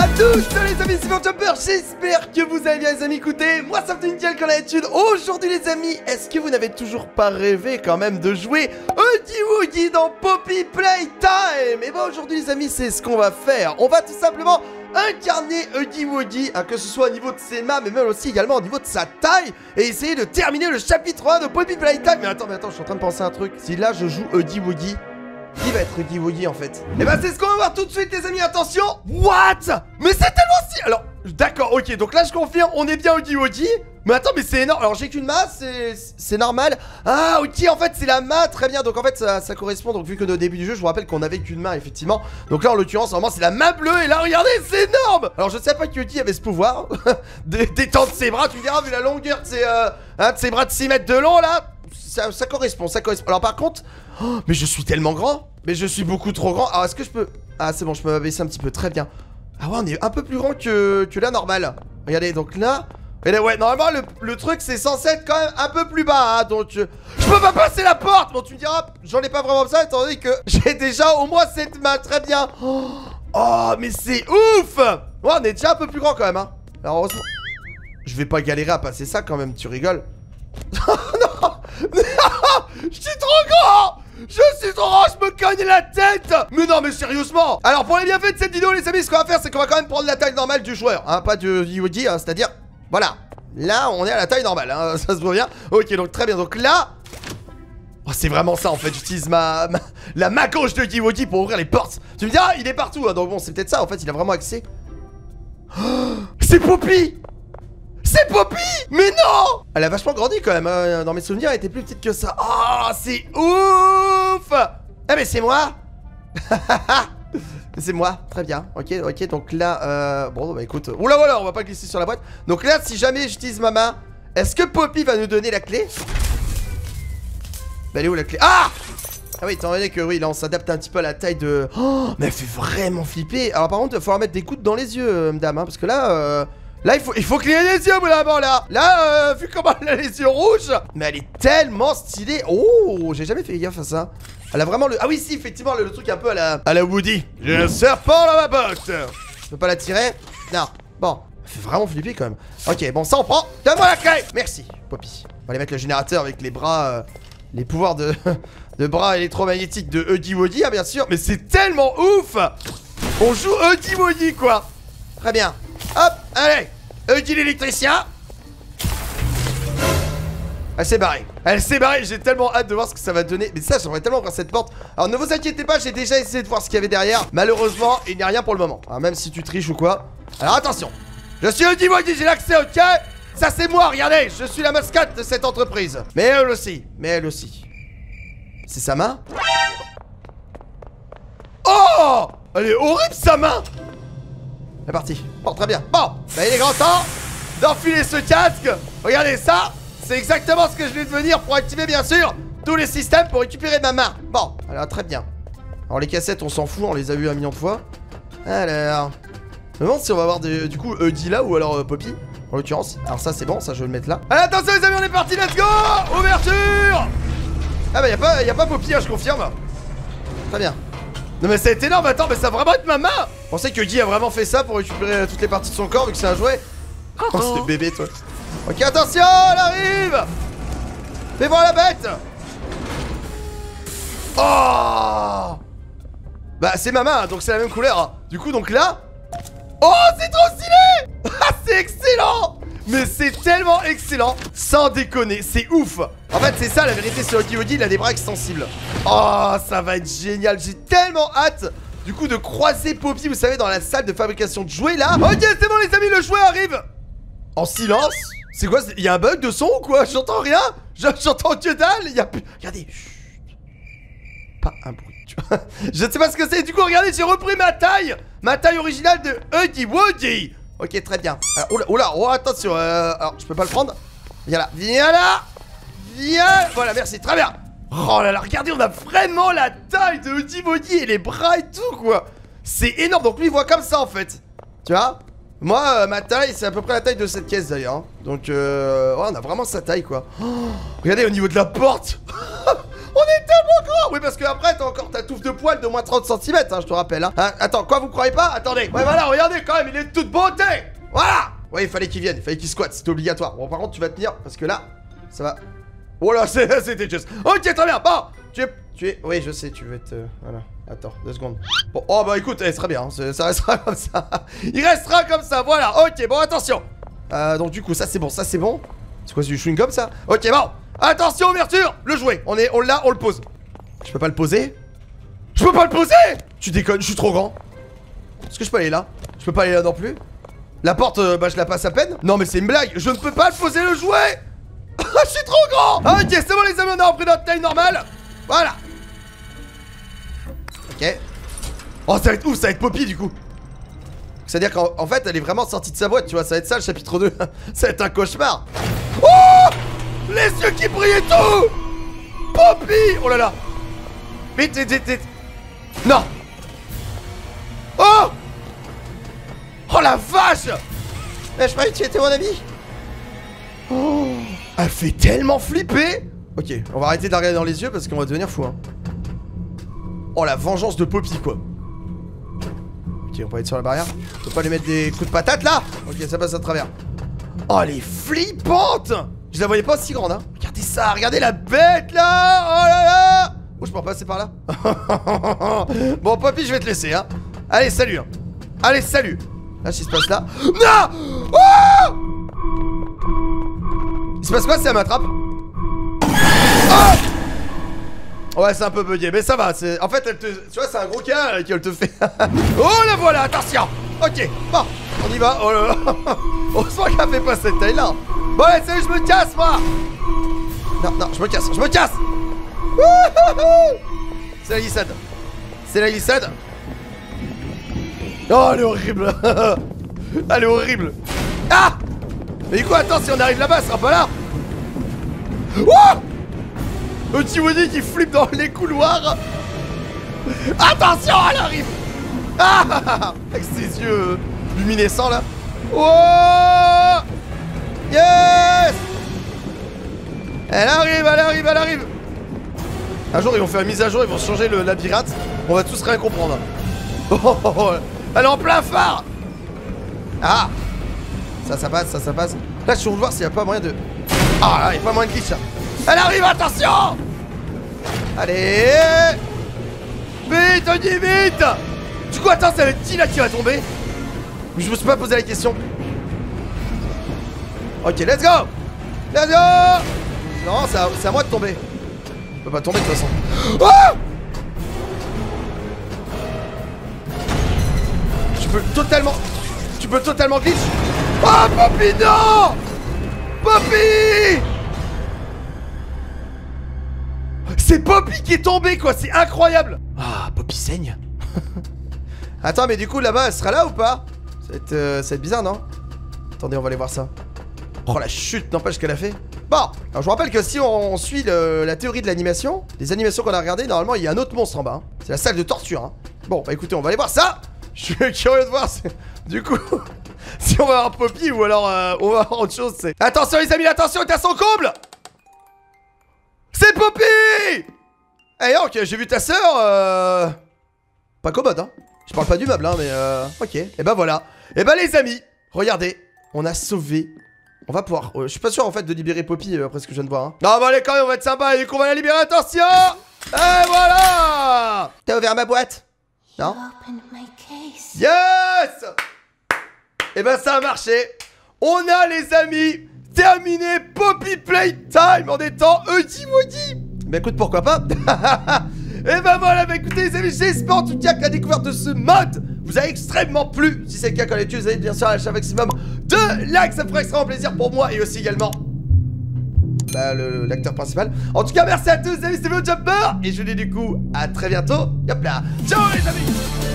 tous les amis, c'est Jumper, j'espère que vous allez bien les amis. Écoutez, moi ça fait une comme d'habitude. Aujourd'hui les amis, est-ce que vous n'avez toujours pas rêvé quand même de jouer Huggy Wuggy dans Poppy Playtime? Et bah aujourd'hui les amis, c'est ce qu'on va faire. On va tout simplement incarner Huggy Wuggy, que ce soit au niveau de ses mains, mais même aussi également au niveau de sa taille, et essayer de terminer le chapitre 1 de Poppy Playtime. Mais attends, je suis en train de penser à un truc. Si là je joue Huggy Wuggy, qui va être Huggy Wuggy en fait? Et bah c'est ce qu'on va voir tout de suite les amis, attention. What? Mais c'est tellement si... Alors, d'accord, ok, donc là je confirme, on est bien Huggy Wuggy. Mais attends, mais c'est énorme. Alors j'ai qu'une main, c'est normal. Ah ok, en fait c'est la main, très bien. Donc en fait ça correspond, donc vu que au début du jeu je vous rappelle qu'on avait qu'une main effectivement. Donc là en l'occurrence vraiment c'est la main bleue. Et là regardez, c'est énorme. Alors je sais pas que Huggy avait ce pouvoir d'étendre ses bras, tu me diras vu la longueur de ses bras de 6 mètres de long là. Ça correspond, ça correspond. Alors par contre, oh, mais je suis tellement grand. Mais je suis beaucoup trop grand. Alors est-ce que je peux... Ah c'est bon, je peux m'abaisser un petit peu, très bien. Ah ouais, on est un peu plus grand que la normale. Regardez, donc là... Regardez, ouais, normalement le truc c'est censé être quand même un peu plus bas, hein, donc... je peux pas passer la porte. Bon tu me diras, j'en ai pas vraiment besoin étant donné que j'ai déjà au moins cette main, très bien. Oh mais c'est ouf. Ouais, on est déjà un peu plus grand quand même, hein. Alors heureusement... Je vais pas galérer à passer ça quand même, tu rigoles. Non, je suis trop grand. Je suis trop grand, je me cogne la tête. Mais non, mais sérieusement. Alors pour les bienfaits de cette vidéo les amis, ce qu'on va faire c'est qu'on va quand même prendre la taille normale du joueur, hein, pas de Huggy, hein, c'est-à-dire, voilà. Là on est à la taille normale, hein, ça se voit bien. Ok, donc très bien, donc là... Oh c'est vraiment ça en fait, j'utilise la main gauche de Huggy Wuggy pour ouvrir les portes. Tu me diras, il est partout, hein, donc bon c'est peut-être ça en fait, il a vraiment accès. Oh, c'est Poppy. C'est Poppy! Mais non! Elle a vachement grandi quand même, hein. Dans mes souvenirs elle était plus petite que ça. Oh c'est ouf! Ah mais c'est moi. C'est moi, très bien. Ok, donc là bon bah écoute. Oula voilà, on va pas glisser sur la boîte. Donc là si jamais j'utilise ma main, est-ce que Poppy va nous donner la clé? Bah elle est où la clé? Ah oui, étant donné que oui là on s'adapte un petit peu à la taille de... Oh mais elle fait vraiment flipper. Alors par contre il va falloir mettre des coudes dans les yeux madame, hein, parce que là là, il faut cligner les yeux, au bout d'un moment, là. Là, vu comment elle a les yeux rouges. Mais elle est tellement stylée. Oh, j'ai jamais fait gaffe à ça. Elle a vraiment le... Ah oui, si, effectivement, le truc un peu à la Woody. J'ai un serpent dans ma botte. Je peux pas la tirer? Non. Bon, elle fait vraiment flipper, quand même. Ok, bon, ça, on prend. Donne-moi la clé. Merci, Poppy. On va aller mettre le générateur avec les bras... les pouvoirs de bras électromagnétiques de Huggy Wuggy, hein, bien sûr. Mais c'est tellement ouf. On joue Huggy Wuggy, quoi. Très bien. Hop, allez, Huggy l'électricien. Elle s'est barrée. J'ai tellement hâte de voir ce que ça va donner. Mais ça, j'aimerais tellement voir cette porte. Alors ne vous inquiétez pas, j'ai déjà essayé de voir ce qu'il y avait derrière. Malheureusement, il n'y a rien pour le moment, hein, même si tu triches ou quoi. Alors attention, je suis Huggy Wuggy, j'ai l'accès, ok. Ça c'est moi, regardez, je suis la mascotte de cette entreprise. Mais elle aussi, C'est sa main. Oh, elle est horrible sa main. C'est parti. Bon, très bien. Bon, bah, il est grand temps d'enfiler ce casque. Regardez ça. C'est exactement ce que je vais devenir pour activer, bien sûr, tous les systèmes pour récupérer ma main. Bon, alors, très bien. Alors, les cassettes, on s'en fout. On les a vues 1 million de fois. Alors, je me demande si on va avoir du coup Huggy là ou alors Poppy, en l'occurrence. Alors, ça, c'est bon. Ça, je vais le mettre là. Allez, attention, les amis, on est parti. Let's go. Ouverture. Ah, bah, y a pas Poppy, hein, je confirme. Très bien. Non mais c'est énorme, attends, mais ça va vraiment être ma main. Je pensais que Huggy a vraiment fait ça pour récupérer toutes les parties de son corps vu que c'est un jouet. Oh c'était bébé toi. Ok attention, elle arrive. Fais voir la bête. Oh. Bah c'est ma main, donc c'est la même couleur, hein. Du coup donc là. Oh c'est trop stylé. Ah c'est excellent. Mais c'est tellement excellent. Sans déconner, c'est ouf. En fait c'est ça la vérité sur Huggy Wuggy, il a des bras extensibles. Oh ça va être génial. J'ai tellement hâte du coup de croiser Poppy, vous savez, dans la salle de fabrication de jouets là. Ok c'est bon les amis, le jouet arrive. En silence. C'est quoi? Il y a un bug de son ou quoi? J'entends rien. J'entends que dalle. Il y a plus... Regardez. Chut. Pas un bruit. Je ne sais pas ce que c'est. Du coup regardez, j'ai repris ma taille. Ma taille originale de Huggy Wuggy. Ok très bien. Oula, oh attention, alors je peux pas le prendre. Viens là, viens. Voilà, merci, très bien. Oh là là, regardez, on a vraiment la taille de Huggy Wuggy et les bras et tout quoi. C'est énorme, donc lui il voit comme ça en fait. Tu vois? Moi, ma taille, c'est à peu près la taille de cette caisse d'ailleurs, hein. Donc ouais, on a vraiment sa taille quoi. Oh, regardez au niveau de la porte. On est tellement grand. Oui, parce que après, t'as encore ta touffe de poils de moins 30 cm, hein, je te rappelle. Hein. Attends, quoi, vous croyez pas? Attendez. Ouais, voilà, regardez quand même, il est de toute beauté. Voilà. Ouais, il fallait qu'il vienne, il fallait qu'il squatte, c'était obligatoire. Bon, par contre, tu vas tenir, parce que là, ça va... Oh là, c'était juste... Ok, très bien, bon. Tu es... Oui, je sais, tu veux être... Voilà. Attends, 2 secondes. Bon, oh bah écoute, ça sera bien, hein, ça restera comme ça. Il restera comme ça, voilà. Ok, bon, attention. Donc du coup, ça c'est bon, ça c'est bon. C'est quoi, c'est du chewing-gum ça? Ok, bon. Attention, ouverture. Le jouet, on l'a, on le pose. Je peux pas le poser? Je peux pas le poser? Tu déconnes, je suis trop grand. Est-ce que je peux aller là? Je peux pas aller là non plus. La porte, bah je la passe à peine. Non mais c'est une blague, je ne peux pas le poser le jouet. Je suis trop grand. Ah, ok, c'est bon les amis, on a repris notre taille normale. Voilà. Ok. Oh, ça va être ouf, ça va être Poppy du coup. C'est-à-dire qu'en fait, elle est vraiment sortie de sa boîte, tu vois, ça va être ça le chapitre 2. Ça va être un cauchemar. Oh, les yeux qui brillent et tout. Poppy. Oh là là. Vite, vite, vite, vite. Non. Oh. Oh la vache. Mais je croyais que tu étais mon ami. Oh. Elle fait tellement flipper. Ok, on va arrêter de la regarder dans les yeux parce qu'on va devenir fou, hein. Oh la vengeance de Poppy quoi. Ok, on peut être sur la barrière. On peut pas lui mettre des coups de patate là. Ok, ça passe à travers. Oh elle est flippante. Je la voyais pas aussi grande, hein. Regardez ça, regardez la bête là. Oh là là. Oh, je peux repasser par là. Bon Poppy, je vais te laisser, hein. Allez, salut, hein. Allez, salut. Là, ce qui se passe là. Non. Oh. Il se passe quoi si elle m'attrape? Oh. Ouais, c'est un peu bugué, mais ça va. En fait, elle te... tu vois, c'est un gros cas qu'elle te fait. Oh, la voilà, attention. Ok, bon, on y va. Oh là là. Heureusement qu'elle fait pas cette taille-là. Bon, allez, salut, je me casse, moi. Non, non, je me casse, je me casse. C'est la glissade. C'est la glissade. Oh, elle est horrible. Elle est horrible. Ah. Mais du coup, attends, si on arrive là-bas, elle sera pas là. Oh. Le petit Woody qui flippe dans les couloirs. Attention, elle arrive. Ah. Avec ses yeux luminescents là. Oh. Yes. Elle arrive, elle arrive, elle arrive. Un jour, ils vont faire une mise à jour, ils vont changer le labyrinthe. On va tous rien comprendre. Oh, elle est en plein phare. Ah. Ça passe, ça passe. Là, je suis en train de voir s'il n'y a pas moyen de... Ah, là, il n'y a pas moyen de glitch, là. Elle arrive, attention. Allez. Vite, on dit vite. Du coup, attends, ça va être qui, là, qui va tomber? Je me suis pas posé la question. Ok, let's go. Let's go. Non, c'est à moi de tomber. Je peux pas tomber, de toute façon. Oh. Tu peux totalement glitch. Oh, Poppy, non. Poppy. C'est Poppy qui est tombé, quoi. C'est incroyable. Ah, Poppy saigne. Attends, mais du coup, là-bas, elle sera là ou pas? Ça va être bizarre, non? Attendez, on va aller voir ça. Oh, la chute, n'empêche qu'elle a fait. Bon, alors je vous rappelle que si on suit la théorie de l'animation, les animations qu'on a regardées, normalement, il y a un autre monstre en bas, hein. C'est la salle de torture, hein. Bon, bah écoutez, on va aller voir ça. Je suis curieux de voir du coup si on va avoir Poppy ou alors on va avoir autre chose. Attention les amis, attention, t'es à son comble. C'est Poppy. Eh ok, j'ai vu ta soeur pas commode, hein. Je parle pas du meuble, hein, mais ok. Et ben voilà. Et ben les amis, regardez, on a sauvé. On va pouvoir, je suis pas sûr en fait de libérer Poppy après ce que je viens de voir, hein. Non bah allez quand même, on va être sympa et qu'on va la libérer, attention. Et voilà. T'as ouvert ma boîte? Non? Yes! Et ben ça a marché. On a les amis terminé Poppy Playtime en étant Huggy Wuggy. Bah écoute, pourquoi pas. Et ben voilà, bah écoutez les amis, j'espère en tout cas que la découverte de ce mode vous a extrêmement plu. Si c'est le cas, quand les tues, vous allez bien sûr lâcher un maximum de likes, ça me ferait extrêmement plaisir pour moi et aussi également bah, l'acteur principal. En tout cas, merci à tous les amis, c'était VoJumper et je vous dis du coup à très bientôt. Hop là, ciao les amis.